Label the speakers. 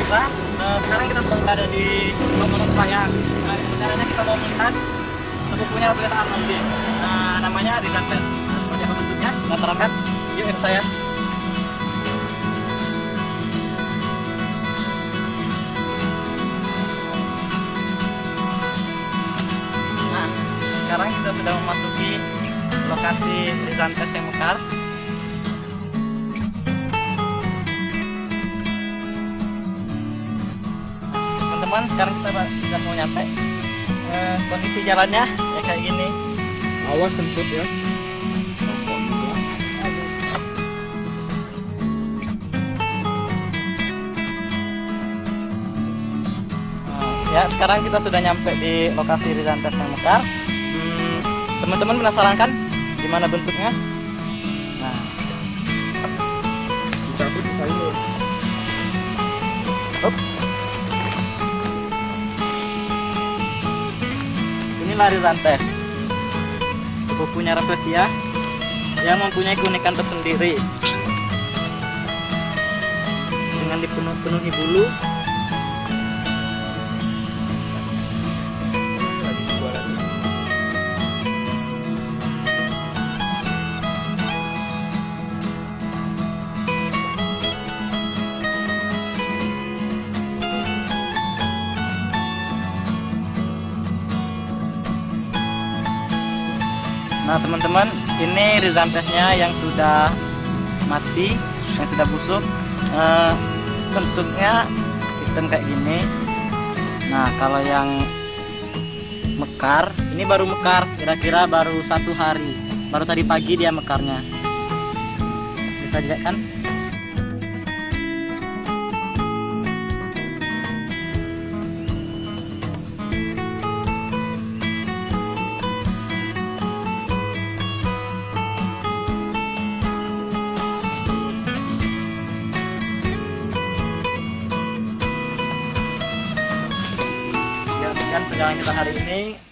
Speaker 1: pemirsa, sekarang kita sedang berada di Lombok Sayang. Caranya kita mau melihat sepupunya Raffles Arnoldi. Namanya Rizantes. Seperti apa bentuknya? Masyarakat, yuk ikut saya. Nah, sekarang kita sudah memasuki lokasi Rizantes yang mekar. Teman-teman, sekarang kita sudah mau nyampe. Kondisi jalannya ya kayak gini.
Speaker 2: Awas kentut ya.
Speaker 1: Ya, sekarang kita sudah nyampe di lokasi Rizantes yang mekar. Teman-teman penasaran kan gimana bentuknya? Nah,
Speaker 2: Dicabut saya.
Speaker 1: inilah Rizantes, sepupunya Rafflesia yang mempunyai keunikan tersendiri dengan dipenuhi bulu. Nah teman-teman, ini Rizantesnya yang sudah mati, yang sudah busuk. Bentuknya hitam kayak gini. Nah kalau yang mekar, ini baru mekar, kira-kira baru 1 hari. Baru tadi pagi dia mekarnya. Bisa dilihat kan? Sekian perjalanan kita hari ini.